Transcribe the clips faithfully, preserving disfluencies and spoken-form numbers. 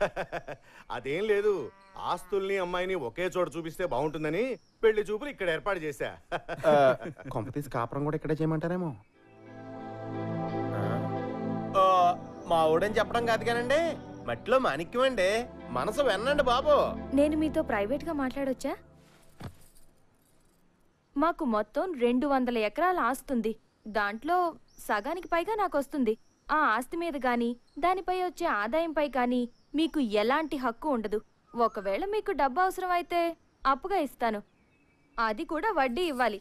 అదేం లేదు, ఆస్తుల్ని అమ్మాయిని ఒకే చోట చూపిస్తే బాగుంటుందని పెళ్లి చూపులు ఇక్కడ ఏర్పాటు చేశా. కొంపతీసి కాపురం కూడా ఇక్కడే చేయమంటారేమో. మా ఊడని చెప్పడం కాదు కానండి, మట్టిలో మాణిక్యం అండి, మనసు వెన్నండి బాబు. నేను మీతో ప్రైవేట్ గా మాట్లాడొచ్చా? మాకు మొత్తం రెండు వందల ఎకరాల ఆస్తుంది. దాంట్లో సగానికి పైగా నాకు వస్తుంది. ఆ ఆస్తి మీద గాని దానిపై వచ్చే ఆదాయంపై కానీ మీకు ఎలాంటి హక్కు ఉండదు. ఒకవేళ మీకు డబ్బు అవసరం అయితే అప్పుగా ఇస్తాను, అది కూడా వడ్డీ ఇవ్వాలి.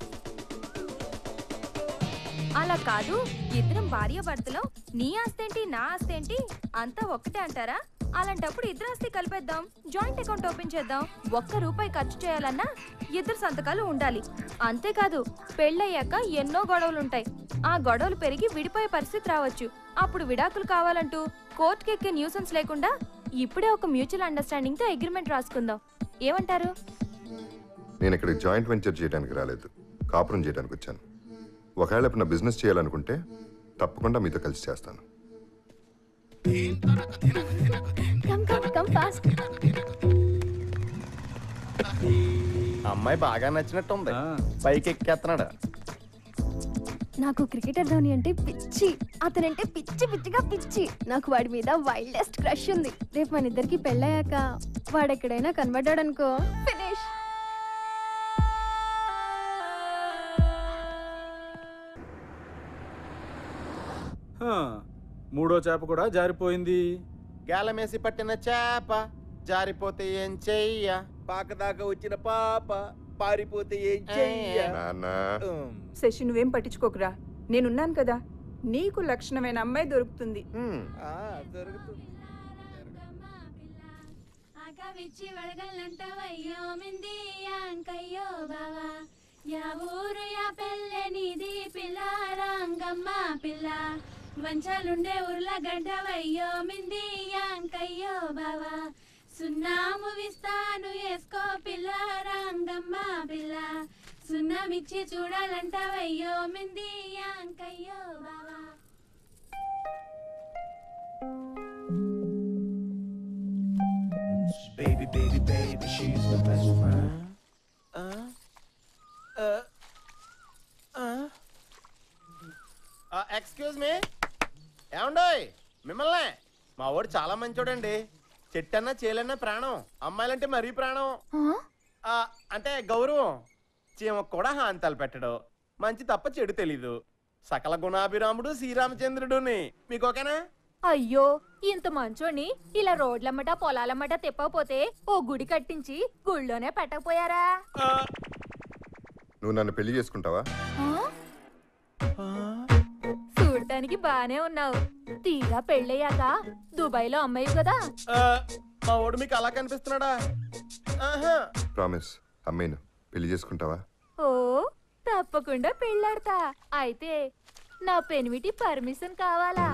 అలా కాదు, ఇద్దరం భార్య భర్తలో నీ ఆస్తేంటి నా ఆస్తేంటి అంతా ఒక్కటే అంటారా? అలాంటప్పుడు ఇద్దరు ఆస్తి కలిపేద్దాం, జాయింట్ అకౌంట్ ఓపెన్ చేద్దాం. ఒక్క రూపాయి ఖర్చు చేయాలన్నా ఇద్దరు సంతకాలు ఉండాలి. అంతేకాదు, పెళ్ళయ్యాక ఎన్నో గొడవలుంటాయి. ఆ గొడవలు పెరిగి విడిపోయే పరిస్థితి రావచ్చు. అప్పుడు విడాకులు కావాలంటూ కోర్టుకి ఎక్కే న్యూసెన్స్ లేకుండా ఇప్పుడే ఒక మ్యూచువల్ అండర్స్టాండింగ్ తో అగ్రిమెంట్ రాసుకుందాం. ఏమంటారు? నేను ఇక్కడ జాయింట్ వెంచర్ చేయడానికి రాలేదు, కాపురం చేయడానికి వచ్చాను. ఒకవేళ నా బిజినెస్ చేయాలనుకుంటే తప్పకుండా మీతో కలిసి చేస్తాను. అమ్మాయి బాగా నచ్చినట్టుంది, పైకి ఎక్కేస్తున్నాడు. నాకు క్రికెటర్ ధోని అంటే పిచ్చి, అతనంటే పిచ్చి పిచ్చిగా పిచ్చి. నాకు వాడి మీద వైల్డెస్ట్ క్రష్ ఉంది. రేపు మన ఇద్దరికి పెళ్ళయ్యాక వాడెక్కడైనా కనబడ్డాడనుకో, ఫినిష్. మూడో చేప కూడా జారిపోయింది. గాలమేసి పట్టిన చేప జారిపోతే ఏం చెయ్య, పాకదాకా వచ్చిన పాప పారిపోతే ఏం చెయ్య. శశి, నువ్వేం పట్టించుకోకురా, నేనున్నాను కదా. నీకు లక్షణమైన అమ్మాయి దొరుకుతుంది. మంచాలుండే ఉర్లగడ్డ వయ్యో మింది యాంకయ్యో బావా, సున్నాము విస్తాను వేసుకో పిల్ల రంగమ్మ పిల్ల, సున్నమిచ్చి చూడాలంట వయ్యో మింది యాంకయ్యో బావా. Baby, baby, baby, she's the best friend. Uh, uh, uh. Excuse me, ఏమండోయ్ మిమ్మల్ని? మా వాడు చాలా మంచోడండి, చెట్టన్నా చేలన్నా ప్రాణం, అమ్మాయిలంటే మరీ ప్రాణం. అంటే గౌరవం, చీమకు కూడా హాంతాలు పెట్టడు, మంచి తప్ప చెడు తెలీదు, సకల గుణాభిరాముడు శ్రీరామచంద్రుడుని. మీకు ఓకేనా? అయ్యో, ఇంత మంచోని ఇలా రోడ్లమ్మట పొలాలమ్మట తిప్పకపోతే ఓ గుడి కట్టించి గుళ్ళోనే పెట్టకపోయారా? నువ్వు నన్ను పెళ్లి చేసుకుంటావా? చూడటానికి బానే ఉన్నావు, తీరా పెళ్ళయ్యాక దుబాయ్ లో అమ్మాయి కదా. మా వాడు మీకు అలా కనిపిస్తున్నాడా? ప్రామిస్, అమ్మేను పెళ్లి చేసుకుంటావా? ఓ తప్పకుండా పెళ్ళాడతా. అయితే నా పెనిమిటి పర్మిషన్ కావాలా?